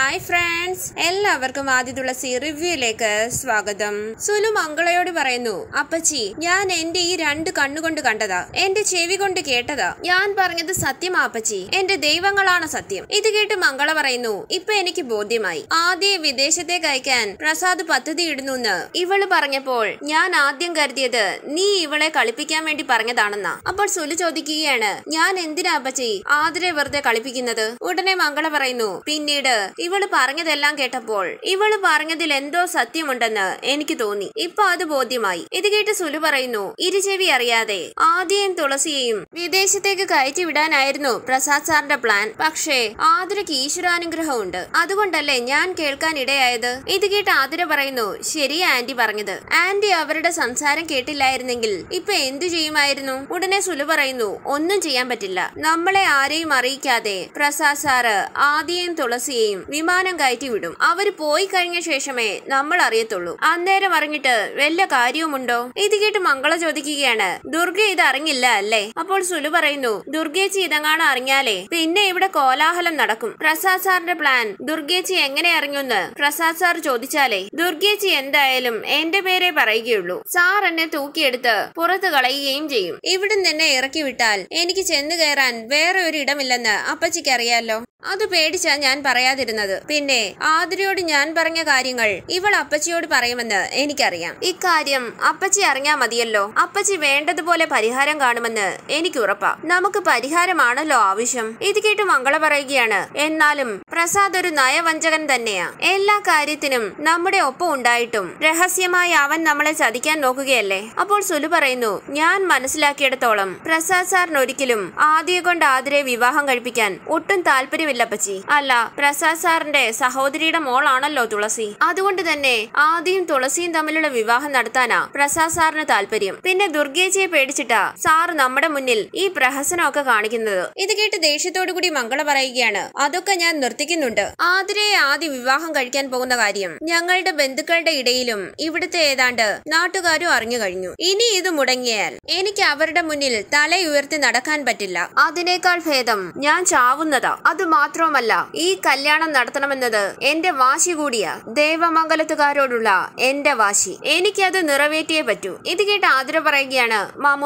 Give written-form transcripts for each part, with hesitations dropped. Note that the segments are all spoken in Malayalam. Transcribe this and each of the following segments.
ഹായ് ഫ്രണ്ട്സ്, എല്ലാവർക്കും ആദിതുളസി റിവ്യൂയിലേക്ക് സ്വാഗതം. സുലു മംഗളയോട് പറയുന്നു, അപ്പച്ചി ഞാൻ എന്റെ ഈ 2 കണ്ണുകൊണ്ട് കണ്ടതാ, എന്റെ ചെവി കൊണ്ട് കേട്ടതാ. ഞാൻ പറഞ്ഞത് സത്യമാ അപ്പച്ചി, എന്റെ ദൈവങ്ങളാണ് സത്യം. ഇത് കേട്ട് മംഗള പറയുന്നു, ഇപ്പൊ എനിക്ക് ബോധ്യമായി. ആദ്യം വിദേശത്തേക്ക് അയക്കാൻ പ്രസാദ് പദ്ധതി ഇടുന്നു ഇവള് പറഞ്ഞപ്പോൾ ഞാൻ ആദ്യം കരുതിയത് നീ ഇവളെ കളിപ്പിക്കാൻ വേണ്ടി പറഞ്ഞതാണെന്നാ. അപ്പോൾ സുലു ചോദിക്കുകയാണ്, ഞാൻ എന്തിനാ അപ്പച്ചി ആതിരെ വെറുതെ കളിപ്പിക്കുന്നത്? ഉടനെ മംഗള പറയുന്നു, പിന്നീട് ഇവള് പറഞ്ഞതെല്ലാം കേട്ടപ്പോൾ ഇവള് പറഞ്ഞതിൽ എന്തോ സത്യമുണ്ടെന്ന് എനിക്ക് തോന്നി. ഇപ്പൊ അത് ബോധ്യമായി. ഇത് കേട്ട് സുലു പറയുന്നു, ഇരുചെവി അറിയാതെ ആദ്യയും തുളസിയെയും വിദേശത്തേക്ക് കയറ്റി വിടാനായിരുന്നു പ്രസാദ് സാറിന്റെ പ്ലാൻ. പക്ഷേ ആതിരക്ക് ഈശ്വരാനുഗ്രഹം ഉണ്ട്, അതുകൊണ്ടല്ലേ ഞാൻ കേൾക്കാൻ ഇടയായത്. ഇത് കേട്ട് ആതിര പറയുന്നു, ശരിയാ ആന്റി പറഞ്ഞത്. ആന്റി അവരുടെ സംസാരം കേട്ടില്ലായിരുന്നെങ്കിൽ ഇപ്പൊ എന്തു ചെയ്യുമായിരുന്നു? ഉടനെ സുലു പറയുന്നു, ഒന്നും ചെയ്യാൻ പറ്റില്ല. നമ്മളെ ആരെയും അറിയിക്കാതെ പ്രസാദ് സാറ് ആദ്യയും തുളസിയെയും വിമാനം കയറ്റി വിടും. അവര് പോയി കഴിഞ്ഞ ശേഷമേ നമ്മൾ അറിയത്തുള്ളൂ. അന്നേരം അറിഞ്ഞിട്ട് വല്ല കാര്യവുമുണ്ടോ? ഇത് കേട്ട് മംഗള ചോദിക്കുകയാണ്, ദുർഗ ഇത് അറിഞ്ഞില്ല അല്ലേ? അപ്പോൾ സുലു പറയുന്നു, ദുർഗേച്ചി ഇതങ്ങാണ് അറിഞ്ഞാലേ പിന്നെ ഇവിടെ കോലാഹലം നടക്കും. പ്രസാദ് സാറിന്റെ പ്ലാൻ ദുർഗേച്ചി എങ്ങനെ അറിഞ്ഞുന്ന് പ്രസാദ് സാർ ചോദിച്ചാലേ ദുർഗേച്ചി എന്തായാലും എന്റെ പേരെ പറയുകയുള്ളൂ. സാർ എന്നെ തൂക്കിയെടുത്ത് പുറത്ത് കളയുകയും ചെയ്യും. ഇവിടുന്ന് എന്നെ ഇറക്കി വിട്ടാൽ എനിക്ക് ചെന്ന് കയറാൻ വേറെ ഒരു ഇടമില്ലെന്ന് അപ്പച്ചിക്ക് അറിയാലോ. അത് പേടിച്ചാ ഞാൻ പറയാതിരുന്നത്. പിന്നെ ആതിരയോട് ഞാൻ പറഞ്ഞ കാര്യങ്ങൾ ഇവൾ അപ്പച്ചിയോട് പറയുമെന്ന് എനിക്കറിയാം. ഇക്കാര്യം അപ്പച്ചി അറിഞ്ഞാ മതിയല്ലോ. അപ്പച്ചി വേണ്ടതുപോലെ പരിഹാരം കാണുമെന്ന് എനിക്ക് ഉറപ്പാ. നമുക്ക് പരിഹാരമാണല്ലോ ആവശ്യം. ഇത് കേട്ട് മംഗള പറയുകയാണ്, എന്നാലും പ്രസാദ് ഒരു നയവഞ്ചകൻ തന്നെയാ. എല്ലാ കാര്യത്തിനും നമ്മുടെ ഒപ്പം ഉണ്ടായിട്ടും രഹസ്യമായി അവൻ നമ്മളെ ചതിക്കാൻ നോക്കുകയല്ലേ. അപ്പോൾ സുലു പറയുന്നു, ഞാൻ മനസ്സിലാക്കിയിടത്തോളം പ്രസാദ് സാറിന് ഒരിക്കലും ആദ്യം കൊണ്ട് ആതിരെ വിവാഹം കഴിപ്പിക്കാൻ ഒട്ടും താല്പര്യമില്ല അപ്പച്ചി. അല്ല, പ്രസാദ് സാറിന്റെ സഹോദരിയുടെ മോളാണല്ലോ തുളസി. അതുകൊണ്ട് തന്നെ ആദ്യം തുളസിയും തമ്മിലുള്ള വിവാഹം നടത്താനാ പ്രസാദ് സാറിന് താല്പര്യം. പിന്നെ ദുർഗേച്ചിയെ പേടിച്ചിട്ടാ സാർ നമ്മുടെ മുന്നിൽ ഈ പ്രഹസനമൊക്കെ കാണിക്കുന്നത്. ഇത് കേട്ട് ദേഷ്യത്തോടു കൂടി മംഗള പറയുകയാണ്, അതൊക്കെ ഞാൻ നിർത്തിക്കുന്നുണ്ട്. ആതിരയെ ആദ്യം വിവാഹം കഴിക്കാൻ പോകുന്ന കാര്യം ഞങ്ങളുടെ ബന്ധുക്കളുടെ ഇടയിലും ഇവിടുത്തെ ഏതാണ്ട് നാട്ടുകാരും അറിഞ്ഞു കഴിഞ്ഞു. ഇനി ഇത് മുടങ്ങിയാൽ എനിക്ക് അവരുടെ മുന്നിൽ തലയുയർത്തി നടക്കാൻ പറ്റില്ല. അതിനേക്കാൾ ഭേദം ഞാൻ ചാവുന്നതാ. അത് മാത്രവുമല്ല, ഈ കല്യാണം നടത്തണമെന്നത് എന്റെ വാശി കൂടിയാ. ദേവമംഗലത്തുകാരോടുള്ള എന്റെ വാശി. എനിക്കത് നിറവേറ്റിയേ പറ്റൂ. ഇത് കേട്ട് ആതിര പറയുകയാണ്,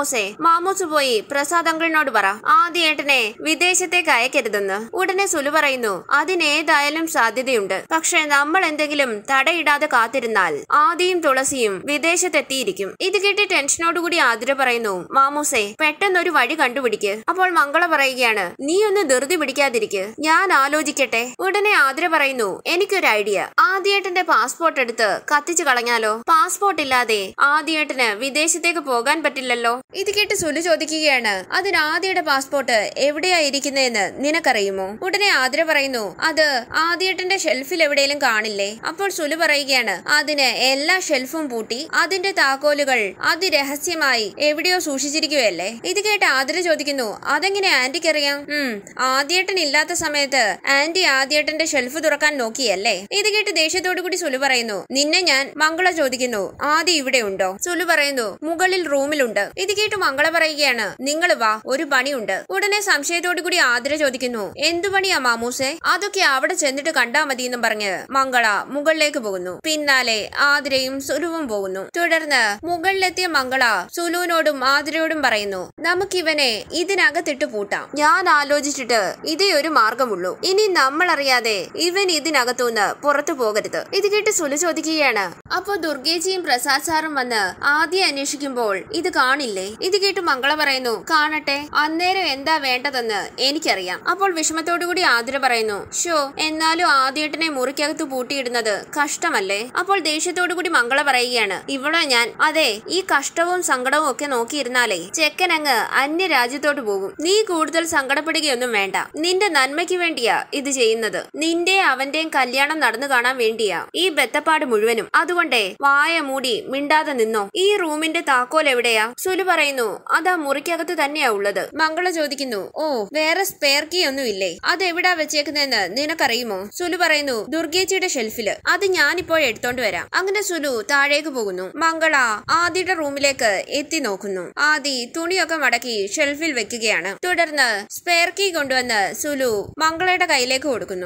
മാമൂസ് പോയി പ്രസാദ് അങ്കിളിനോട് പറ ആദ്യേട്ടനെ വിദേശത്തേക്ക് അയക്കരുതെന്ന്. ഉടനെ സുലു പറയുന്നു, അതിനേതായാലും സാധ്യതയുണ്ട്. പക്ഷെ നമ്മൾ എന്തെങ്കിലും തടയിടാതെ കാത്തിരുന്നാൽ ആദിയും തുളസിയും വിദേശത്തെത്തിയിരിക്കും. ഇത് കേട്ട് ടെൻഷനോടുകൂടി ആതിര പറയുന്നു, മാമൂസേ പെട്ടെന്നൊരു വഴി കണ്ടുപിടിക്ക്. അപ്പോൾ മംഗള പറയുകയാണ്, നീ ഒന്ന് ധൃതി പിടിക്കാതിരിക്ക്, ഞാൻ ആലോചിക്കട്ടെ. ഉടനെ ആതിര പറയുന്നു, എനിക്കൊരു ഐഡിയ. ആദ്യേട്ടന്റെ പാസ്പോർട്ട് എടുത്ത് കത്തിച്ചു കളഞ്ഞാലോ? പാസ്പോർട്ട് ഇല്ലാതെ ആദ്യേട്ടന് വിദേശത്തേക്ക് പോകാൻ പറ്റില്ലല്ലോ. ഇത് കേട്ട് സുലു ചോദിക്കുകയാണ്, അതിന് ആദ്യയുടെ പാസ്പോർട്ട് എവിടെയാ ഇരിക്കുന്നതെന്ന് നിനക്കറിയുമോ? ഉടനെ ആതിര പറയുന്നു, അത് ആദ്യേട്ടന്റെ ഷെൽഫിൽ എവിടെയെങ്കിലും കാണില്ലേ? അപ്പോൾ സുലു പറയുകയാണ്, അതിന് എല്ലാ ഷെൽഫും പൂട്ടി അതിന്റെ താക്കോലുകൾ അതിരഹസ്യമായി എവിടെയോ സൂക്ഷിച്ചിരിക്കുകയല്ലേ. ഇത് കേട്ട് ആതിര ചോദിക്കുന്നു, അതെങ്ങനെ ആന്റിക്കറിയാം? ആദ്യേട്ടൻ ഇല്ലാത്ത സമയത്ത് ആന്റി ആദ്യേട്ടന്റെ ഷെൽഫ് തുറക്കാൻ നോക്കിയല്ലേ. ഇത് കേട്ട് ദേഷ്യത്തോടു കൂടി സുലു പറയുന്നു, നിന്നെ ഞാൻ. മംഗള ചോദിക്കുന്നു, ആദ്യം ഇവിടെ ഉണ്ടോ? സുലു പറയുന്നു, മുകളിൽ റൂമിലുണ്ട്. ഇത് കേട്ട് മംഗള പറയുകയാണ്, നിങ്ങൾ വാ, ഒരു പണിയുണ്ട്. ഉടനെ സംശയത്തോടു കൂടി ആതിര ചോദിക്കുന്നു, എന്തു പണിയാ മാമൂസേ? അതൊക്കെ അവിടെ ചെന്നിട്ട് കണ്ടാ മതി എന്നും പറഞ്ഞ് മംഗള മുകളിലേക്ക് പോകുന്നു. പിന്നാലെ ആതിരയും സുലുവും പോകുന്നു. തുടർന്ന് മുകളിലെത്തിയ മംഗള സുലുവിനോടും ആതിരയോടും പറയുന്നു, നമുക്കിവനെ ഇതിനകത്തിട്ട് പൂട്ടാം. ഞാൻ ആലോചിച്ചിട്ട് ഇതേ ഒരു മാർഗമുള്ളൂ. ഇനി നമ്മൾ അറിയാതെ ഇവൻ ഇതിനകത്തുനിന്ന് പുറത്തു പോകരുത്. ഇത് കേട്ട് സുലു ചോദിക്കുകയാണ്, അപ്പോ ദുർഗേച്ചിയും പ്രസാദ് സാറും വന്ന് ആദ്യം അന്വേഷിക്കുമ്പോൾ ഇത് കാണില്ലേ? ഇത് കേട്ട് മംഗള പറയുന്നു, കാണട്ടെ, അന്നേരം എന്താ വേണ്ടതെന്ന് എനിക്കറിയാം. അപ്പോൾ വിഷമത്തോടുകൂടി ആതിര പറയുന്നു, ഷോ എന്നാലും ആദ്യേട്ടനെ മുറിക്കകത്ത് പൂട്ടിയിടുന്നത് കഷ്ടമല്ലേ? അപ്പോൾ ദേഷ്യത്തോടു കൂടി മംഗള പറയുകയാണ്, ഇവിടെ ഞാൻ അതെ ഈ കഷ്ടവും സങ്കടവും ഒക്കെ നോക്കിയിരുന്നാലേ ചെക്കൻ അങ്ങ് അന്യ രാജ്യത്തോട്ട് പോകും. നീ കൂടുതൽ സങ്കടപ്പെടുകയൊന്നും വേണ്ട. നിന്റെ നന്മയ്ക്ക് വേണ്ടിയാ ഇത് ചെയ്യുന്നത്. നിന്റെ അവന്റെയും കല്യാണം നടന്നു കാണാൻ വേണ്ടിയാ ഈ ബെത്തപ്പാട് മുഴുവനും. അതുകൊണ്ടേ വായ മൂടി മിണ്ടാതെ നിന്നോ. ഈ റൂമിന്റെ താക്കോൽ എവിടെയാ? സുലു പറയുന്നു, അതാ മുറിക്കകത്ത് തന്നെയാ ഉള്ളത്. മംഗള ചോദിക്കുന്നു, ഓ വേറെ സ്പെയർ കീ ഒന്നും ഇല്ലേ? അതെവിടാ വെച്ചേക്കുന്നതെന്ന് നിനക്കറിയുമോ? സുലു പറയുന്നു, ദുർഗേച്ചിയുടെ ഷെൽഫില്. അത് ഞാനിപ്പോൾ എടുത്തോണ്ട് വരാം. അങ്ങനെ സുലു താഴേക്ക് പോകുന്നു. മംഗള ആദിയുടെ റൂമിലേക്ക് എത്തി നോക്കുന്നു. ആദി തുണിയൊക്കെ മടക്കി ഷെൽഫിൽ വെക്കുകയാണ്. തുടർന്ന് സ്പെയർ കീ കൊണ്ടുവന്ന് സുലു മംഗളയുടെ കയ്യിലേക്ക് കൊടുക്കുന്നു.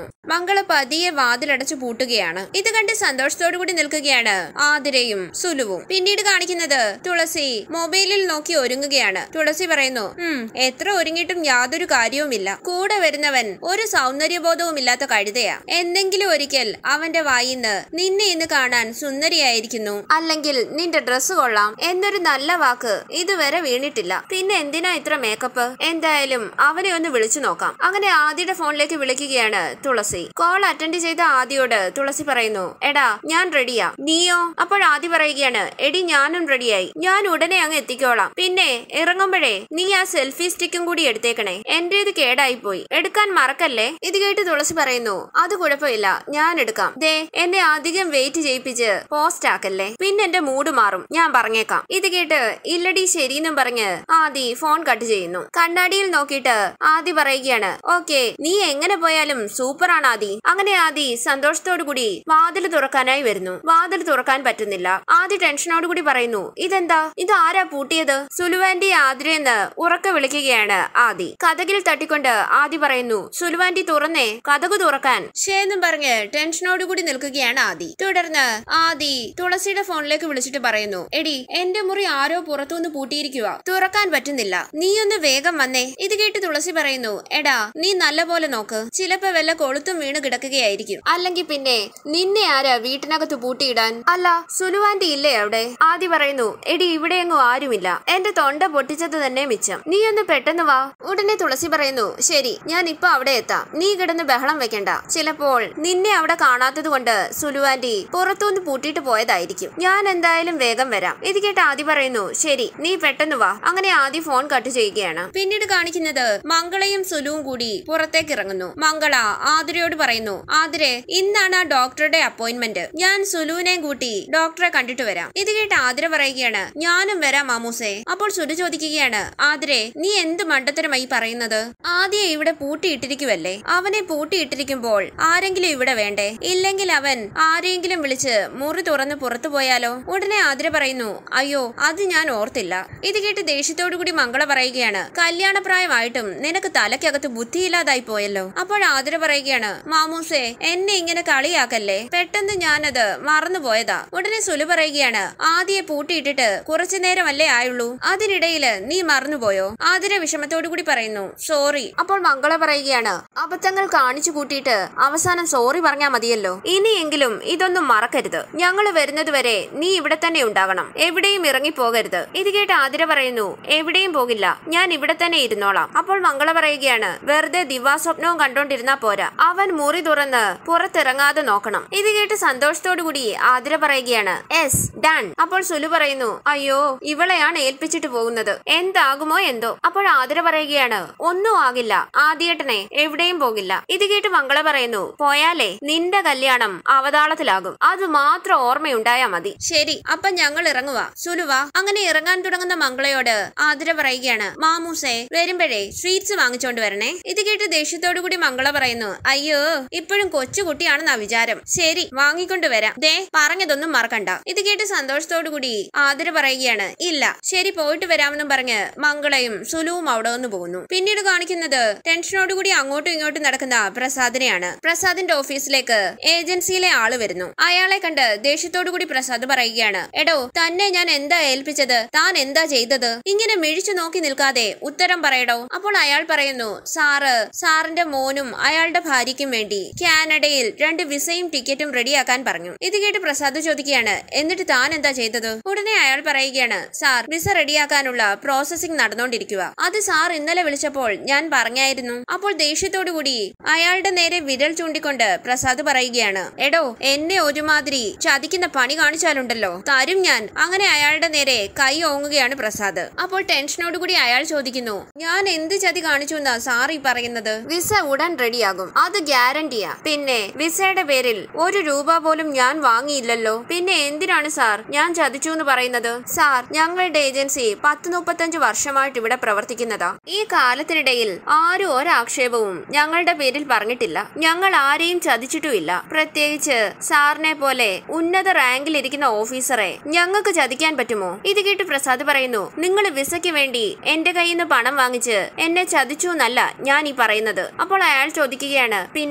മംഗള പതിയെ വാതിലടച്ചു പൂട്ടുകയാണ്. ഇത് കണ്ട് സന്തോഷത്തോടു കൂടി നിൽക്കുകയാണ് ആതിരയും സുലുവും. പിന്നീട് കാണിക്കുന്നത് തുളസി മൊബൈലിൽ നോക്കി ഒരുങ്ങുകയാണ്. തുളസി പറയുന്നു, എത്ര ഒരുങ്ങിയിട്ടും യാതൊരു കാര്യവുമില്ല. കൂടെ വരുന്നവൻ ഒരു സൗന്ദര്യബോധവും ഇല്ലാത്ത കഴുതയാ. എന്തെങ്കിലും ഒരിക്കൽ അവന്റെ വായിന്ന് നിന്നെ ഇന്ന് കാണാൻ സുന്ദരിയായിരിക്കുന്നു, അല്ലെങ്കിൽ നിന്റെ ഡ്രസ്സ് കൊള്ളാം എന്നൊരു നല്ല വാക്ക് ഇതുവരെ വീണിട്ടില്ല. പിന്നെ എന്തിനാ ഇത്ര മേക്കപ്പ്? എന്തായാലും അവനെ ഒന്ന് വിളിച്ചു നോക്കാം. അങ്ങനെ ആദിയുടെ ഫോണിലേക്ക് വിളിക്കുകയാണ് തുളസി. കോൾ അറ്റൻഡ് ചെയ്ത ആദിയോട് തുളസി പറയുന്നു, എടാ ഞാൻ റെഡിയാ, നീയോ? അപ്പോൾ ആദി പറയുകയാണ്, എടി ഞാനും റെഡിയായി, ഞാൻ ഉടനെ അങ്ങ് എത്തിക്കോളാം. പിന്നെ ഇറങ്ങുമ്പോഴേ നീ ആ സെൽഫി സ്റ്റിക്കും കൂടി എടുത്തേക്കണേ, എന്റേത് കേടായി പോയി, എടുക്കാൻ മറക്കല്ലേ. ഇത് കേട്ട് തുളസി പറയുന്നു, അത് കുഴപ്പമില്ല, ഞാൻ എടുക്കാം. ദേ എന്നെ അധികം വെയിറ്റ് ചെയ്യിപ്പിച്ച് പോസ്റ്റ് ആക്കല്ലേ, പിന്നെ എന്റെ മൂഡ് മാറും, ഞാൻ പറഞ്ഞേക്കാം. ഇത് കേട്ട് ഇല്ലടി ശരിയെന്നും പറഞ്ഞ് ആദി ഫോൺ കട്ട് ചെയ്യുന്നു. കണ്ണാടിയിൽ നോക്കിയിട്ട് ആദി പറയുകയാണ്, ഓക്കെ നീ എങ്ങനെ പോയാലും സൂപ്പറാണ് ആദി. അങ്ങനെ ആദി സന്തോഷത്തോടു കൂടി വാതിൽ തുറക്കാനായി വരുന്നു. വാതിൽ തുറക്കാൻ പറ്റുന്നില്ല. ആദി ടെൻഷനോട് കൂടി പറയുന്നു, ഇതെന്താ, ഇത് ആരാ പൂട്ടിയത്? സുലുവാന്റി ആതിരയെന്ന് ഉറക്കെ വിളിക്കുകയാണ് ആദി. കതകിൽ തട്ടിക്കൊണ്ട് ആദി പറയുന്നു, സുലുവാന്റി തുറന്നേ, കതകു തുറക്കാൻ. ഷേന്നും പറഞ്ഞ് ടെൻഷനോട് കൂടി നിൽക്കുകയാണ് ആദി. തുടർന്ന് ആദി തുളസിയുടെ ഫോണിലേക്ക് വിളിച്ചിട്ട് പറയുന്നു, എടി എന്റെ മുറി ആരോ പുറത്തുനിന്ന് പൂട്ടിയിരിക്കുക, തുറക്കാൻ പറ്റുന്നില്ല, നീ ഒന്ന് വേഗം വന്നേ. ഇത് കേട്ട് തുളസി പറയുന്നു, എടാ നീ നല്ലപോലെ നോക്ക്, ചിലപ്പോ വല്ല കൊളുത്തും വീണ് കിടക്കുകയായിരിക്കും, അല്ലെങ്കിൽ പിന്നെ നിന്നെ ആരാ വീട്ടിനകത്ത് പൂട്ടിയിടാൻ? അല്ല സുലുവാന്റി ഇല്ലേ അവിടെ? ആദി പറയുന്നു, എടി ഇവിടെയെങ്ങും ആരുമില്ല, എന്റെ തൊണ്ട പൊട്ടിച്ചത് തന്നെ മിച്ചം, നീ ഒന്ന് പെട്ടെന്ന് വാ. ഉടനെ തുളസി പറയുന്നു, ശരി ഞാൻ ഇപ്പൊ അവിടെ എത്താം, നീ കിടന്ന് ബഹളം വെക്കണ്ട, ചിലപ്പോൾ നിന്നെ അവിടെ കാണാത്തത് കൊണ്ട് സുലുവാന്റി പുറത്തുനിന്ന് പൂട്ടിയിട്ട് പോയതായിരിക്കും, ഞാൻ എന്തായാലും വേഗം വരാം. ഇത് കേട്ട് ആദി പറയുന്നു, ശരി നീ പെട്ടെന്ന് വാ. അങ്ങനെ ആദി ഫോൺ കട്ട് ചെയ്യുകയാണ്. പിന്നീട് കാണിക്കുന്നത് മംഗളയും സുലുവും കൂടി പുറത്തേക്ക് ഇറങ്ങുന്നു. മംഗള ആതിരയോട് പറയുന്നു, ആതിരെ ഇന്നാണ് ആ ഡോക്ടറുടെ അപ്പോയിന്റ്മെന്റ്, ഞാൻ സുലുവിനെയും കൂട്ടി ഡോക്ടറെ കണ്ടിട്ട് വരാം. ഇത് കേട്ട് ആതിര പറയുകയാണ്, ഞാനും വരാം മാമൂസേ. അപ്പോൾ സുലു ചോദിക്കുകയാണ്, ആതിരെ നീ എന്ത് മണ്ടത്തരമായി പറയുന്നത്? ആദ്യം ഇവിടെ പൂട്ടിയിട്ടിരിക്കുവല്ലേ, അവനെ പൂട്ടിയിട്ടിരിക്കുമ്പോൾ ആരെങ്കിലും ഇവിടെ വേണ്ടേ? ഇല്ലെങ്കിൽ അവൻ ആരെങ്കിലും വിളിച്ച് മുറി തുറന്ന് പുറത്തു പോയാലോ? ഉടനെ ആതിര പറയുന്നു, അയ്യോ അത് ഞാൻ ഓർത്തില്ല. ഇത് കേട്ട് ദേഷ്യത്തോടു കൂടി മംഗള പറയുകയാണ്, കല്യാണപ്രായമായിട്ടും നിനക്ക് തലയ്ക്കകത്ത് ബുദ്ധിയില്ലാതായി പോയല്ലോ. അപ്പോൾ ആതിര പറയുകയാണ്, മാമൂസേ എന്നെ ഇങ്ങനെ കളിയാക്കല്ലേ, പെട്ടെന്ന് ഞാനത് മറന്നുപോയതാ. ഉടനെ സുലു പറയുകയാണ്, ആദിയെ പൂട്ടിയിട്ടിട്ട് കുറച്ചു നേരമല്ലേ ആയുള്ളൂ, അതിനിടയില് നീ മറന്നുപോയോ? ആതിര വിഷമത്തോടു കൂടി പറയുന്നു, സോറി. അപ്പോൾ മംഗള പറയുകയാണ്, അബദ്ധങ്ങൾ കാണിച്ചു കൂട്ടിയിട്ട് അവസാനം സോറി പറഞ്ഞാ മതിയല്ലോ, ഇനിയെങ്കിലും ഇതൊന്നും മറക്കരുത്, ഞങ്ങൾ വരുന്നത് വരെ നീ ഇവിടെ തന്നെ ഉണ്ടാകണം, എവിടെയും ഇറങ്ങിപ്പോകരുത്. ഇത് കേട്ട് ആതിര പറയുന്നു, എവിടെയും പോകില്ല, ഞാൻ ഇവിടെ തന്നെ ഇരുന്നോളാം. അപ്പോൾ മംഗള പറയുകയാണ്, വെറുതെ ദിവാസ്വപ്നവും കണ്ടോണ്ടിരുന്നാ പോരാ, അവൻ മുറി തുറന്ന് പുറത്തിറങ്ങാതെ നോക്കണം. ഇത് കേട്ട് സന്തോഷത്തോടു കൂടി ആതിര പറയുകയാണ്, എസ് ഡൺ. അപ്പോൾ സുലു പറയുന്നു, അയ്യോ ഇവളെയാണ് ഏൽപ്പിച്ചിട്ട് പോകുന്നത്, എന്താകുമോ എന്തോ. അപ്പോൾ ആതിര പറയുകയാണ്, ഒന്നും ആകില്ല ആദിയേട്ടനെ, എവിടെയും പോകില്ല. ഇത് കേട്ട് മംഗള പറയുന്നു, പോയാലേ നിന്റെ കല്യാണം അവതാളത്തിലാകും, അത് മാത്രം ഓർമ്മയുണ്ടായാ മതി. ശരി അപ്പൊ ഞങ്ങൾ ഇറങ്ങുക, സുലുവാ. അങ്ങനെ ഇറങ്ങാൻ തുടങ്ങുന്ന മംഗളയോട് ആതിര പറയുകയാണ്, മാമൂസേ വരുമ്പോഴേ സ്വീറ്റ്സ് വാങ്ങിച്ചോണ്ട് വരണേ. ഇത് കേട്ട് ദേഷ്യത്തോടു കൂടി മംഗള പറയുന്നു, അയ്യോ ഇപ്പോഴും കൊച്ചുകുട്ടിയാണെന്നാ വിചാരം, ശരി വാങ്ങിക്കൊണ്ട് വരാം, ദേ പറഞ്ഞതൊന്നും മറക്കണ്ട. ഇത് കേട്ട് സന്തോഷത്തോടു കൂടി ആതിര പറയുകയാണ്, ഇല്ല ശരി പോയിട്ട് വരാമെന്നും പറഞ്ഞ് മംഗളയും സുലുവും അവിടെ നിന്ന് പോകുന്നു. പിന്നീട് കാണിക്കുന്നത് ടെൻഷനോടുകൂടി അങ്ങോട്ടും ഇങ്ങോട്ടും നടക്കുന്ന പ്രസാദിനെയാണ്. പ്രസാദിന്റെ ഓഫീസിലേക്ക് ഏജൻസിയിലെ ആള് വരുന്നു. അയാളെ കണ്ട് ദേഷ്യത്തോടു കൂടി പ്രസാദ് പറയുകയാണ്, എടോ തന്നെ ഞാൻ എന്താ ഏൽപ്പിച്ചത്, താൻ എന്താ ചെയ്തത്? ഇങ്ങനെ മിഴിച്ചു നോക്കി നിൽക്കാതെ ഉത്തരം പറയടോ. അപ്പോൾ അയാൾ പറയുന്നു, സാറിന്റെ മോനും അയാളുടെ ഭാര്യയ്ക്കും വേണ്ടി കാനഡയിൽ 2 വിസയും ടിക്കറ്റും റെഡിയാക്കാൻ പറഞ്ഞു. ഇത് കേട്ട് പ്രസാദ് ചോദിക്കുകയാണ്, എന്നിട്ട് താൻ എന്താ ചെയ്തത്? ഉടനെ അയാൾ പറയുകയാണ്, സാർ വിസ റെഡിയാക്കാനുള്ള പ്രോസസിംഗ് നടന്നുകൊണ്ടിരിക്കുക, അത് സാർ ഇന്നലെ വിളിച്ചപ്പോൾ ഞാൻ പറഞ്ഞായിരുന്നു. അപ്പോൾ ദേഷ്യത്തോടു കൂടി അയാളുടെ നേരെ വിരൽ ചൂണ്ടിക്കൊണ്ട് പ്രസാദ് പറയുകയാണ്, എടോ എന്നെ ഒരുമാതിരി ചതിക്കുന്ന പണി കാണിച്ചാലുണ്ടല്ലോ തരും ഞാൻ. അങ്ങനെ അയാളുടെ നേരെ കൈ ഓങ്ങുകയാണ് പ്രസാദ്. അപ്പോൾ ടെൻഷനോട് കൂടി അയാൾ ചോദിക്കുന്നു, ഞാൻ എന്ത് ചതി കാണിച്ചു എന്നാ സാർ ഈ പറയുന്നത്? വിസ ഉടൻ റെഡിയാകും, അത് ഗ്യാരണ്ടിയാ. പിന്നെ വിസയുടെ പേരിൽ 1 രൂപ പോലും ഞാൻ വാങ്ങിയില്ലല്ലോ, പിന്നെ എന്തിനാണ് സാർ ഞാൻ ചതിച്ചു എന്ന് പറയുന്നത്? സാർ ഞങ്ങളുടെ ഏജൻസി 10-35 വർഷമായിട്ട് ഇവിടെ പ്രവർത്തിക്കുന്നതാ. ഈ കാലത്തിനിടയിൽ ആരും ഒരാക്ഷേപവും ഞങ്ങളുടെ പേരിൽ പറഞ്ഞിട്ടില്ല, ഞങ്ങൾ ആരെയും ചതിച്ചിട്ടുമില്ല. പ്രത്യേകിച്ച് സാറിനെ പോലെ ഉന്നത റാങ്കിൽ ഇരിക്കുന്ന ഓഫീസറെ ഞങ്ങൾക്ക് ചതിക്കാൻ പറ്റുമോ? ഇത് കേട്ട് പ്രസാദ് പറയുന്നു, നിങ്ങൾ വിസയ്ക്ക് വേണ്ടി എന്റെ കയ്യിൽ നിന്ന് പണം വാങ്ങിച്ച് എന്നെ ചതിച്ചു എന്നല്ല ഞാൻ ഈ പറയുന്നത്. അപ്പോൾ അയാൾ ചോദിക്കുകയാണ്, പിന്നെ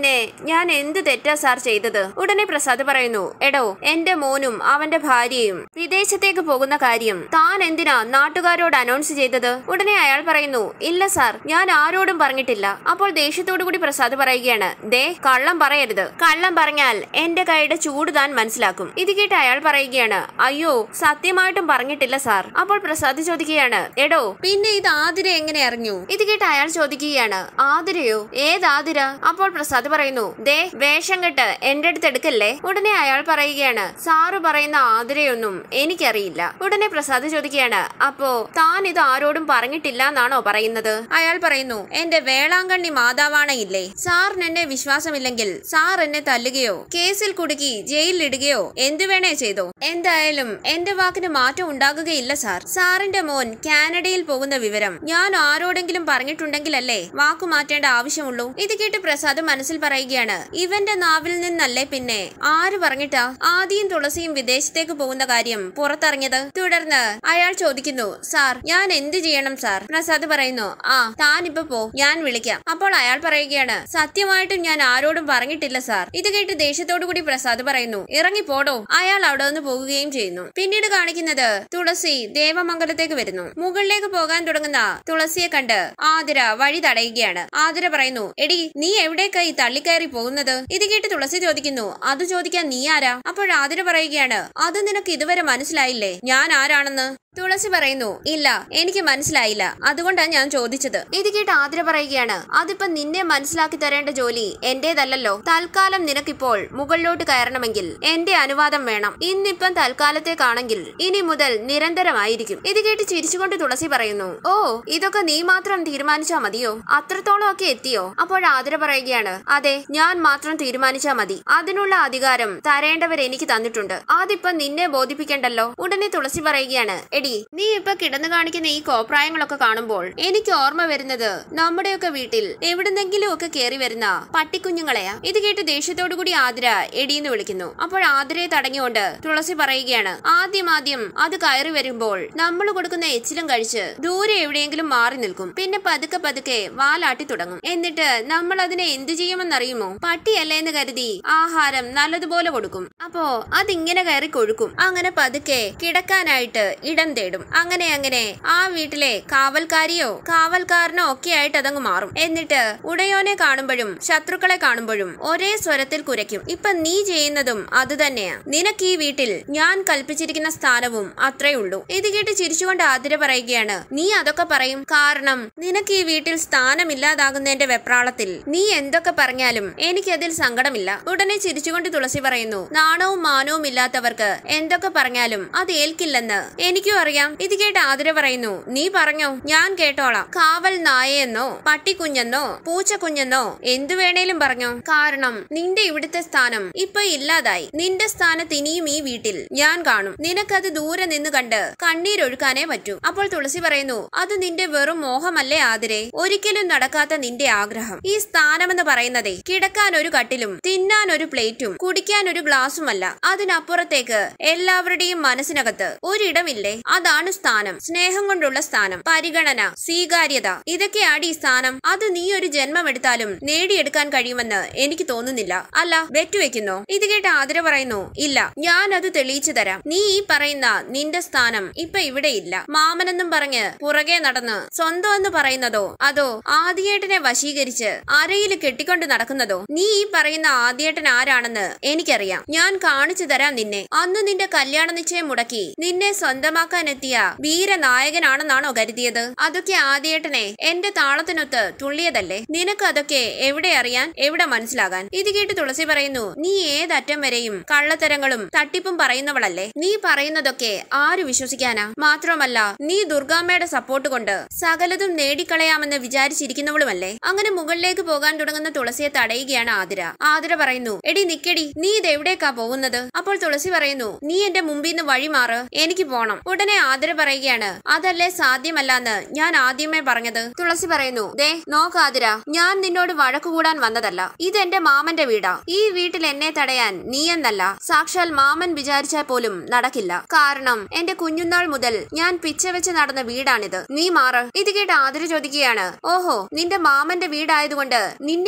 പിന്നെ ഞാൻ എന്ത് തെറ്റാ സാർ ചെയ്തത്? ഉടനെ പ്രസാദ് പറയുന്നു, എടോ എന്റെ മോനും അവന്റെ ഭാര്യയും വിദേശത്തേക്ക് പോകുന്ന കാര്യം താൻ എന്തിനാ നാട്ടുകാരോട് അനൗൺസ് ചെയ്തത്? ഉടനെ അയാൾ പറയുന്നു, ഇല്ല സാർ, ഞാൻ ആരോടും പറഞ്ഞിട്ടില്ല. അപ്പോൾ ദേഷ്യത്തോടു കൂടി പ്രസാദ് പറയുകയാണ്, ദേ കള്ളം പറയരുത്. കള്ളം പറഞ്ഞാൽ എന്റെ കൈയുടെ ചൂട് താൻ മനസ്സിലാക്കും. ഇത് കേട്ട് അയാൾ പറയുകയാണ്, അയ്യോ സത്യമായിട്ടും പറഞ്ഞിട്ടില്ല സാർ. അപ്പോൾ പ്രസാദ് ചോദിക്കുകയാണ്, എടോ പിന്നെ ഇത് ആതിര എങ്ങനെ അറിഞ്ഞു? ഇത് കേട്ട് അയാൾ ചോദിക്കുകയാണ്, ആതിരയോ? ഏതാതിര? അപ്പോൾ പ്രസാദ് പറയുന്നു, ദേ വേഷം കെട്ട് എന്റെ അടുത്ത് എടുക്കല്ലേ. ഉടനെ അയാൾ പറയുകയാണ്, സാറ് പറയുന്ന ആതിരയൊന്നും എനിക്കറിയില്ല. ഉടനെ പ്രസാദ് ചോദിക്കുകയാണ്, അപ്പോ താൻ ഇത് ആരോടും പറഞ്ഞിട്ടില്ല എന്നാണോ പറയുന്നത്? അയാൾ പറയുന്നു, എന്റെ വേളാങ്കണ്ണി മാതാവാണ് ഇല്ലേ, സാറിന് എന്നെ വിശ്വാസമില്ലെങ്കിൽ സാർ എന്നെ തല്ലുകയോ കേസിൽ കുടുക്കി ജയിലിലിടുകയോ എന്തു വേണേ ചെയ്തോ. എന്തായാലും എന്റെ വാക്കിന് മാറ്റം ഉണ്ടാകുകയില്ല സാർ. സാറിന്റെ മോൻ കാനഡയിൽ പോകുന്ന വിവരം ഞാൻ ആരോടെങ്കിലും പറഞ്ഞിട്ടുണ്ടെങ്കിലല്ലേ വാക്കു മാറ്റേണ്ട ആവശ്യമുള്ളൂ. ഇത് കേട്ട് പ്രസാദ് മനസ്സിൽ പറയുകയാണ്, ഇവന്റെ നാവിൽ നിന്നല്ലേ പിന്നെ ആര് പറഞ്ഞിട്ടാ ആദിയും തുളസിയും വിദേശത്തേക്ക് പോകുന്ന കാര്യം പുറത്തിറങ്ങിയത്? തുടർന്ന് അയാൾ ചോദിക്കുന്നു, സാർ ഞാൻ എന്ത് ചെയ്യണം സാർ? പ്രസാദ് പറയുന്നു, ആ താനിപ്പോ പോ, ഞാൻ വിളിക്കാം. അപ്പോൾ അയാൾ പറയുകയാണ്, സത്യമായിട്ടും ഞാൻ ആരോടും പറഞ്ഞിട്ടില്ല സാർ. ഇത് കേട്ട് ദേഷ്യത്തോടു കൂടി പ്രസാദ് പറയുന്നു, ഇറങ്ങിപ്പോടോ. അയാൾ അവിടെ നിന്ന് പോകുകയും ചെയ്യുന്നു. പിന്നീട് കാണിക്കുന്നത് തുളസി ദേവമംഗലത്തേക്ക് വരുന്നു. മുകളിലേക്ക് പോകാൻ തുടങ്ങുന്ന തുളസിയെ കണ്ട് ആതിര വഴി തടയുകയാണ്. ആതിര പറയുന്നു, എടി നീ എവിടേക്കായി തള്ളിക്കയറി പോകുന്നത്? ഇത് കേട്ട് തുളസി ചോദിക്കുന്നു, അത് ചോദിക്കാൻ നീ ആരാ? അപ്പോൾ ആതിര പറയുകയാണ്, അത് നിനക്ക് ഇതുവരെ മനസ്സിലായില്ലേ ഞാൻ ആരാണെന്ന്? തുളസി പറയുന്നു, ഇല്ല എനിക്ക് മനസ്സിലായില്ല, അതുകൊണ്ടാണ് ഞാൻ ചോദിച്ചത്. ഇത് കേട്ട് ആതിര പറയുകയാണ്, അതിപ്പോ നിന്നെ മനസ്സിലാക്കി തരേണ്ട ജോലി എന്റേതല്ലോ. തൽക്കാലം നിനക്കിപ്പോൾ മുകളിലോട്ട് കയറണമെങ്കിൽ എന്റെ അനുവാദം വേണം. ഇന്നിപ്പം തൽക്കാലത്തേക്കാണെങ്കിൽ ഇനി മുതൽ നിരന്തരമായിരിക്കും. ഇത് കേട്ട് ചിരിച്ചുകൊണ്ട് തുളസി പറയുന്നു, ഓ ഇതൊക്കെ നീ മാത്രം തീരുമാനിച്ചാ മതിയോ? അത്രത്തോളം ഒക്കെ എത്തിയോ? അപ്പോൾ ആതിര പറയുകയാണ്, അതെ ഞാൻ മാത്രം തീരുമാനിച്ചാ മതി. അതിനുള്ള അധികാരം തരേണ്ടവർ എനിക്ക് തന്നിട്ടുണ്ട്. അതിപ്പോ നിന്നെ ബോധിപ്പിക്കണ്ടല്ലോ. ഉടനെ തുളസി പറയുകയാണ്, നീ ഇപ്പൊ കിടന്നു കാണിക്കുന്ന ഈ കോപ്രായങ്ങളൊക്കെ കാണുമ്പോൾ എനിക്ക് ഓർമ്മ വരുന്നത് നമ്മുടെയൊക്കെ വീട്ടിൽ എവിടുന്നെങ്കിലും ഒക്കെ കയറി വരുന്ന പട്ടിക്കുഞ്ഞുങ്ങളെയാ. ഇത് കേട്ട് ദേഷ്യത്തോടു കൂടി ആതിര എടീന്ന് വിളിക്കുന്നു. അപ്പോൾ ആതിരയെ തടഞ്ഞുകൊണ്ട് തുളസി പറയുകയാണ്, ആദ്യം അത് കയറി വരുമ്പോൾ നമ്മൾ കൊടുക്കുന്ന എച്ചിലും കഴിച്ച് ദൂരെ എവിടെയെങ്കിലും മാറി നിൽക്കും. പിന്നെ പതുക്കെ വാലാട്ടി തുടങ്ങും. എന്നിട്ട് നമ്മൾ അതിനെ എന്തു ചെയ്യുമെന്നറിയുമോ? പട്ടിയല്ലേ എന്ന് കരുതി ആഹാരം നല്ലതുപോലെ കൊടുക്കും. അപ്പോ അതിങ്ങനെ കയറി കൊഴുക്കും. അങ്ങനെ പതുക്കെ കിടക്കാനായിട്ട് ഇടം തേടും. അങ്ങനെ ആ വീട്ടിലെ കാവൽക്കാരിയോ കാവൽക്കാരനോ ഒക്കെ ആയിട്ട് അതങ്ങ് മാറും. എന്നിട്ട് ഉടയോനെ കാണുമ്പോഴും ശത്രുക്കളെ കാണുമ്പോഴും ഒരേ സ്വരത്തിൽ കുരയ്ക്കും. ഇപ്പൊ നീ ചെയ്യുന്നതും അത് തന്നെയാ. നിനക്ക് ഈ വീട്ടിൽ ഞാൻ കൽപ്പിച്ചിരിക്കുന്ന സ്ഥാനവും അത്രേ ഉള്ളൂ. ഇത് കേട്ട് ചിരിച്ചുകൊണ്ട് ആതിര പറയുകയാണ്, നീ അതൊക്കെ പറയും. കാരണം നിനക്ക് ഈ വീട്ടിൽ സ്ഥാനമില്ലാതാകുന്നതിന്റെ വെപ്രാളത്തിൽ നീ എന്തൊക്കെ പറഞ്ഞാലും എനിക്കതിൽ സങ്കടമില്ല. ഉടനെ ചിരിച്ചുകൊണ്ട് തുളസി പറയുന്നു, നാണവും മാനവും ഇല്ലാത്തവർക്ക് എന്തൊക്കെ പറഞ്ഞാലും അത് ഏൽക്കില്ലെന്ന് എനിക്കും അറിയാം. ഇത് കേട്ട് ആതിര പറയുന്നു, നീ പറഞ്ഞോ, ഞാൻ കേട്ടോളാം. കാവൽ നായയെന്നോ പട്ടിക്കുഞ്ഞെന്നോ പൂച്ചക്കുഞ്ഞെന്നോ എന്തു വേണേലും പറഞ്ഞോ. കാരണം നിന്റെ ഇവിടുത്തെ സ്ഥാനം ഇപ്പൊ ഇല്ലാതായി. നിന്റെ സ്ഥാനത്ത് ഇനിയും ഈ വീട്ടിൽ ഞാൻ കാണും. നിനക്കത് ദൂരെ നിന്ന് കണ്ട് കണ്ണീരൊഴുക്കാനേ പറ്റൂ. അപ്പോൾ തുളസി പറയുന്നു, അത് നിന്റെ വെറും മോഹമല്ലേ ആതിരെ? ഒരിക്കലും നടക്കാത്ത നിന്റെ ആഗ്രഹം. ഈ സ്ഥാനമെന്ന് പറയുന്നതേ കിടക്കാൻ ഒരു കട്ടിലും തിന്നാൻ ഒരു പ്ലേറ്റും കുടിക്കാൻ ഒരു ഗ്ലാസുമല്ല. അതിനപ്പുറത്തേക്ക് എല്ലാവരുടെയും മനസ്സിനകത്ത് ഒരിടമില്ലേ? അതാണ് സ്ഥാനം. സ്നേഹം കൊണ്ടുള്ള സ്ഥാനം, പരിഗണന, സ്വീകാര്യത, ഇതൊക്കെയാണ് ഈ സ്ഥാനം. അത് നീ ഒരു ജന്മമെടുത്താലും നേടിയെടുക്കാൻ കഴിയുമെന്ന് എനിക്ക് തോന്നുന്നില്ല. അല്ല വെറ്റുവെക്കുന്നോ? ഇത് കേട്ട് ആതിര പറയുന്നു, ഇല്ല ഞാൻ അത് തെളിയിച്ചു തരാം. നീ ഈ പറയുന്ന നിന്റെ സ്ഥാനം ഇപ്പൊ ഇവിടെ ഇല്ല. മാമനെന്നും പറഞ്ഞ് പുറകെ നടന്ന് സ്വന്തം എന്ന് പറയുന്നതോ അതോ ആദിയേട്ടനെ വശീകരിച്ച് അരയിൽ കെട്ടിക്കൊണ്ട് നടക്കുന്നതോ? നീ ഈ പറയുന്ന ആദിയേട്ടൻ ആരാണെന്ന് എനിക്കറിയാം. ഞാൻ കാണിച്ചു തരാം നിന്നെ. അന്ന് നിന്റെ കല്യാണ നിശ്ചയം മുടക്കി നിന്നെ സ്വന്തമാക്കാൻ എത്തിയ വീരനായകനാണെന്നാണോ കരുതിയത്? അതൊക്കെ ആദിയേട്ടനെ എന്റെ താളത്തിനൊത്ത് തുള്ളിയതല്ലേ? നിനക്ക് അതൊക്കെ എവിടെ അറിയാൻ, എവിടെ മനസ്സിലാകാൻ? ഇത് കേട്ട് തുളസി പറയുന്നു, നീ ഏതറ്റം വരെയും കള്ളത്തരങ്ങളും തട്ടിപ്പും പറയുന്നവളല്ലേ? നീ പറയുന്നതൊക്കെ ആര് വിശ്വസിക്കാനാ? മാത്രമല്ല നീ ദുർഗാമ്മയുടെ സപ്പോർട്ട് കൊണ്ട് സകലതും നേടിക്കളയാമെന്ന് വിചാരിച്ചിരിക്കുന്നവളുമല്ലേ? അങ്ങനെ മുകളിലേക്ക് പോകാൻ തുടങ്ങുന്ന തുളസിയെ തടയുകയാണ് ആതിര. ആതിര പറയുന്നു, എടി നിക്കടി, നീ ഇതെവിടേക്കാ പോകുന്നത്? അപ്പോൾ തുളസി പറയുന്നു, നീ എന്റെ മുമ്പിൽ നിന്ന് വഴി മാറ്, എനിക്ക് പോണം. ഉടനെ ആതിര പറയുകയാണ്, അതല്ലേ സാധ്യമല്ലാന്ന് ഞാൻ ആദ്യമേ പറഞ്ഞത്. തുളസി പറയുന്നു, ദേ നോക്കാതിര, ഞാൻ നിന്നോട് വഴക്കുകൂടാൻ വന്നതല്ല. ഇതെന്റെ മാമന്റെ വീടാ. ഈ വീട്ടിൽ എന്നെ തടയാൻ നീയെന്നല്ല സാക്ഷാൽ മാമൻ വിചാരിച്ചാൽ പോലും നടക്കില്ല. കാരണം എന്റെ കുഞ്ഞുനാൾ മുതൽ ഞാൻ പിച്ച വെച്ച് നടന്ന വീടാണിത്. നീ മാറ്. ഇത് കേട്ട് ആതിര ചോദിക്കുകയാണ്, ഓഹോ നിന്റെ മാമന്റെ വീടായതുകൊണ്ട് നിന്നെ ആർക്കും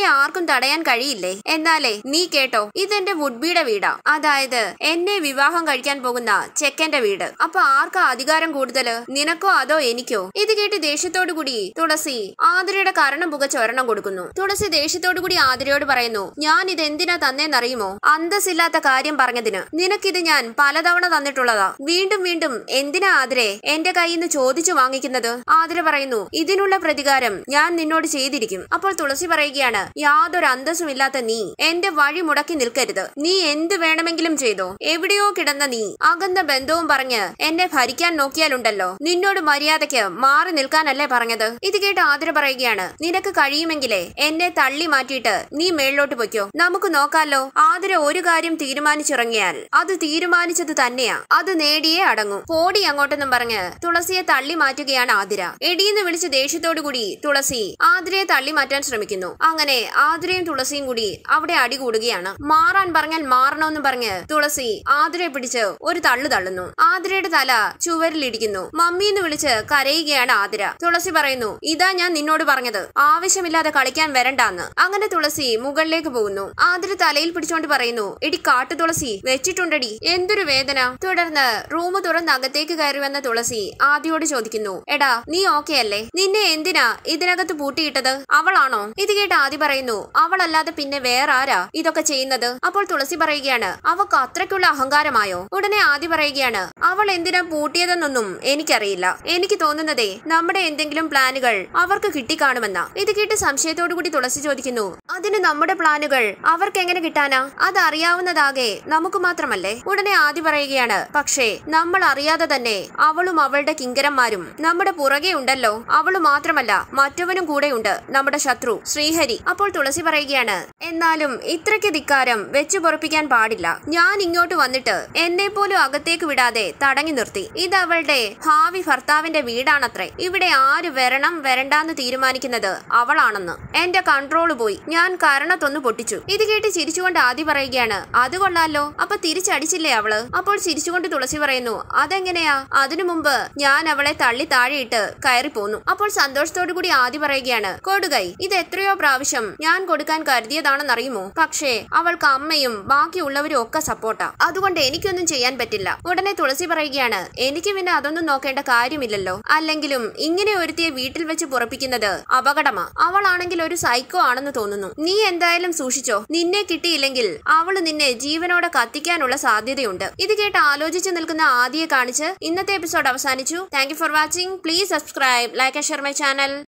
നിനക്കൊന്നും തടയാൻ കഴിയില്ലേ? എന്നാലേ നീ കേട്ടോ, ഇതെന്റെ വുഡ്ബിയുടെ വീടാ, അതായത് എന്നെ വിവാഹം കഴിക്കാൻ പോകുന്ന ചെക്കന്റെ വീട്. അപ്പൊ ആർക്കാ അധികാരം കൂടുതല്, നിനക്കോ അതോ എനിക്കോ? ഇത് കേട്ട് ദേഷ്യത്തോടു കൂടി തുളസി ആതിരയുടെ കരണം പുകച്ച് ഒരെണ്ണം കൊടുക്കുന്നു. തുളസി ദേഷ്യത്തോടു കൂടി ആതിരയോട് പറയുന്നു, ഞാൻ ഇത് എന്തിനാ തന്നേന്നറിയുമോ? അന്തസ്സില്ലാത്ത കാര്യം പറഞ്ഞതിന്. നിനക്കിത് ഞാൻ പലതവണ തന്നിട്ടുള്ളതാ. വീണ്ടും വീണ്ടും എന്തിനാ ആതിരെ എന്റെ കയ്യിൽ നിന്ന് ചോദിച്ചു വാങ്ങിക്കുന്നത്? ആതിര പറയുന്നു, ഇതിനുള്ള പ്രതികാരം ഞാൻ നിന്നോട് ചെയ്തിരിക്കും. അപ്പോൾ തുളസി പറയുകയാണ്, യാതൊരു അന്തസ്സും ഇല്ലാത്ത നീ എന്റെ വഴി മുടക്കി നിൽക്കരുത്. നീ എന്ത് വേണമെങ്കിലും ചെയ്തോ. എവിടെയോ കിടന്ന നീ അകന്ന ബന്ധവും പറഞ്ഞ് എന്നെ ഭരിക്കാൻ നോക്കിയാലുണ്ടല്ലോ, നിന്നോട് മര്യാദയ്ക്ക് മാറി നിൽക്കാനല്ലേ പറഞ്ഞത്? ഇത് കേട്ട് ആതിര പറയുകയാണ്, നിനക്ക് കഴിയുമെങ്കിലേ എന്നെ തള്ളി മാറ്റിയിട്ട് നീ മേളിലോട്ട് പൊയ്ക്കോ, നമുക്ക് നോക്കാലോ. ആതിര ഒരു കാര്യം തീരുമാനിച്ചിറങ്ങിയാൽ അത് തീരുമാനിച്ചത് തന്നെയാ, അത് നേടിയേ അടങ്ങൂ. പോടി അങ്ങോട്ടെന്നും പറഞ്ഞ് തുളസിയെ തള്ളി മാറ്റുകയാണ് ആതിര. എടീന്ന് വിളിച്ച് ദേഷ്യത്തോടു കൂടി തുളസി ആതിരയെ തള്ളി മാറ്റാൻ ശ്രമിക്കുന്നു. അങ്ങനെ ആതിരയും തുളസിയും കൂടി അവിടെ അടികൂടുകയാണ്. മാറാൻ പറഞ്ഞാൽ മാറണമെന്ന് പറഞ്ഞ് തുളസി ആതിരയെ പിടിച്ച് ഒരു തള്ളു തള്ളുന്നു. ആതിരയുടെ തല ചുവരിലിടിക്കുന്നു. മമ്മീന്ന് വിളിച്ച് കരയുകയാണ് ആതിര. തുളസി പറയുന്നു, ഇതാ ഞാൻ നിന്നോട് പറഞ്ഞത്, ആവശ്യമില്ലാതെ കളിക്കാൻ വരണ്ടാന്ന്. അങ്ങനെ തുളസി മുകളിലേക്ക് പോകുന്നു. ആതിര തലയിൽ പിടിച്ചോണ്ട് പറയുന്നു, എടി കാട്ടു തുളസി, വെച്ചിട്ടുണ്ടടി, എന്തൊരു വേദന. തുടർന്ന് റൂം തുറന്ന് അകത്തേക്ക് കയറി വന്ന തുളസി ആദിയോട് ചോദിക്കുന്നു, എടാ നീ ഓക്കെ അല്ലേ? നിന്നെ എന്തിനാ ഇതിനകത്ത് പൂട്ടിയിട്ടത്? അവളാണോ? ഇത് കേട്ട് ആദി പറയുന്നു, അവളല്ലാതെ പിന്നെ വേറെ ആരാ ഇതൊക്കെ ചെയ്യുന്നത്? അപ്പോൾ തുളസി പറയുകയാണ്, അവക്ക് അത്രയ്ക്കുള്ള അഹങ്കാരമായോ? ഉടനെ ആദി പറയുകയാണ്, അവൾ എന്തിനാ പൂട്ടിയതെന്നൊന്നും എനിക്കറിയില്ല. എനിക്ക് തോന്നുന്നതേ നമ്മുടെ എന്തെങ്കിലും പ്ലാനുകൾ അവർക്ക് കിട്ടിക്കാണുമെന്ന. ഇത് കേട്ട് സംശയത്തോടു കൂടി തുളസി ചോദിക്കുന്നു, അതിന് നമ്മുടെ പ്ലാനുകൾ അവർക്ക് എങ്ങനെ കിട്ടാനാ? അതറിയാവുന്നതാകെ നമുക്ക് മാത്രമല്ലേ? ഉടനെ ആദി പറയുകയാണ്, പക്ഷേ നമ്മൾ അറിയാതെ തന്നെ അവളും അവളുടെ കിങ്കരന്മാരും നമ്മുടെ പുറകെ ഉണ്ടല്ലോ. അവള് മാത്രമല്ല മറ്റവനും കൂടെയുണ്ട്, നമ്മുടെ ശത്രു ശ്രീഹരി. അപ്പോൾ തുളസി പറയുകയാണ്, എന്നാലും ഇത്രയ്ക്ക് ധിക്കാരം വെച്ചു പൊറപ്പിക്കാൻ പാടില്ല. ഞാൻ ഇങ്ങോട്ട് വന്നിട്ട് എന്നെ പോലും അകത്തേക്ക് വിടാതെ തടഞ്ഞു നിർത്തി. ഇത് അവളുടെ ഭാവി ഭർത്താവിന്റെ വീടാണത്രേ. ഇവിടെ ആര് വരണം വരണ്ടാന്ന് തീരുമാനിക്കുന്നത് അവളാണെന്ന്. എന്റെ കൺട്രോള് പോയി, ഞാൻ കരണത്തൊന്ന് പൊട്ടിച്ചു. ഇത് കേട്ട് ചിരിച്ചുകൊണ്ട് ആദി പറയുകയാണ്, അത് കൊള്ളാലോ, അപ്പൊ തിരിച്ചടിച്ചില്ലേ അവള്? അപ്പോൾ ചിരിച്ചുകൊണ്ട് തുളസി പറയുന്നു, അതെങ്ങനെയാ? അതിനു മുമ്പ് ഞാൻ അവളെ തള്ളി താഴെയിട്ട് കയറി പോന്നു. അപ്പോൾ സന്തോഷത്തോടു കൂടി ആദി പറയുകയാണ്, കൊടുകൈ, ഇത് എത്രയോ പ്രാവശ്യം ഞാൻ കൊടുക്കാൻ കരുതിയതാണെന്നറിയുമോ? പക്ഷേ അവൾക്ക് അമ്മയും ബാക്കിയുള്ളവരും ഒക്കെ സപ്പോർട്ടാ, അതുകൊണ്ട് എനിക്കൊന്നും ചെയ്യാൻ പറ്റില്ല. ഉടനെ തുളസി പറയുകയാണ്, എനിക്ക് പിന്നെ അതൊന്നും നോക്കേണ്ട കാര്യമില്ലല്ലോ. അല്ലെങ്കിലും ഇങ്ങനെ ഒരുത്തിയെ വീട്ടിൽ വെച്ച് പുറപ്പിക്കുന്നത് അപകടമാ. അവളാണെങ്കിൽ ഒരു സൈക്കോ ആണെന്ന് തോന്നുന്നു. നീ എന്തായാലും സൂക്ഷിച്ചോ, നിന്നെ കിട്ടിയില്ലെങ്കിൽ അവള് നിന്നെ ജീവനോടെ കത്തിക്കാനുള്ള സാധ്യതയുണ്ട്. ഇത് കേട്ട് ആലോചിച്ച് നിൽക്കുന്ന ആദിയെ കാണിച്ച് ഇന്നത്തെ എപ്പിസോഡ് അവസാനിച്ചു. Thank you for watching. Please subscribe, like and share my channel.